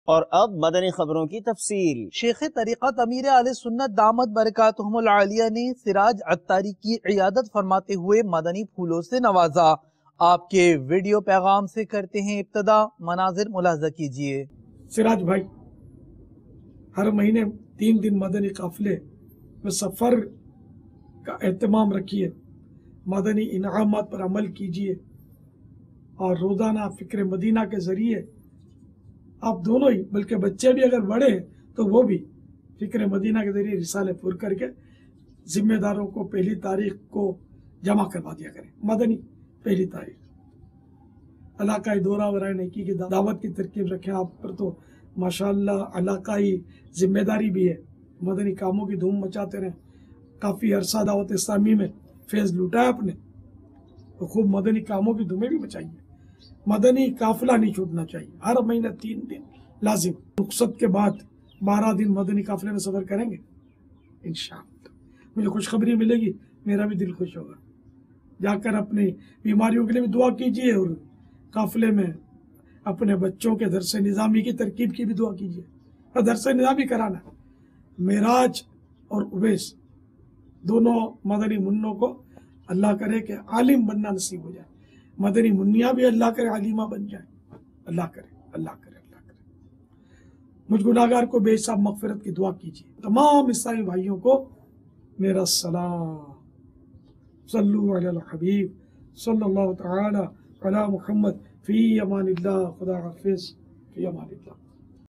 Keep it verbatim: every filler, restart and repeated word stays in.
और अब मदनी खबरों की तफसील। शेख तरीक़त अमीर अहलेसुन्नत दामत बरकातुहुमुल आलिया ने सिराज अत्तारी की इयादत फरमाते हुए मदनी फूलों से नवाजा। आपके वीडियो पैगाम से करते हैं इब्तदा, मनाजिर मुलाहजा कीजिए। सिराज भाई, हर महीने तीन दिन मदनी काफिले में सफ़र का एहतमाम रखिए, मदनी इनामात पर अमल कीजिए और रोज़ाना फ़िक्र मदीना के ज़रिए आप दोनों ही, बल्कि बच्चे भी अगर बड़े हैं तो वो भी फ़िक्र मदीना के ज़रिए रिसाले पूर करके ज़िम्मेदारों को पहली तारीख को जमा करवा दिया करें। मदनी पहली तारीख इलाकाई दौरा वराए नेकी की दावत की तरकीब रखें। आप पर तो माशाअल्लाह इलाकाई जिम्मेदारी भी है, मदनी कामों की धूम मचाते रहें। काफ़ी अरसा दावत इस्लामी में फैज़ लूटा है आपने, तो खूब मदनी कामों की धूमें भी मचाइए। मदनी काफिला नहीं छूटना चाहिए, हर महीने तीन दिन लाजिम। रुखसत के बाद बारह दिन मदनी काफिले में सफ़र करेंगे इंशाअल्लाह। मुझे खुशखबरी मिलेगी, मेरा भी दिल खुश होगा। जाकर अपनी बीमारियों के लिए भी दुआ कीजिए और काफिले में अपने बच्चों के दरस निज़ामी की तरकीब की भी दुआ कीजिए। और दरस निज़ामी कराना, मेराज और उवैस दोनों मदनी मुन्नों को अल्लाह करे कि आलिम बनना नसीब हो जाए, मदनी मुन्निया भी अल्लाह करे आलिमा बन जाए। अल्लाह करे, अल्लाह करे, अल्लाह करे। मुझ गुनाहगार को बेहिसाब मग़फ़िरत की दुआ कीजिए। तमाम ईसाई भाइयों को मेरा सलाम। सल्लु अलल हबीब सल्लल्लाहु तआला अला मुहम्मद फी अमानिल्लाह। खुदा हाफ़िज़, फी अमानिल्लाह।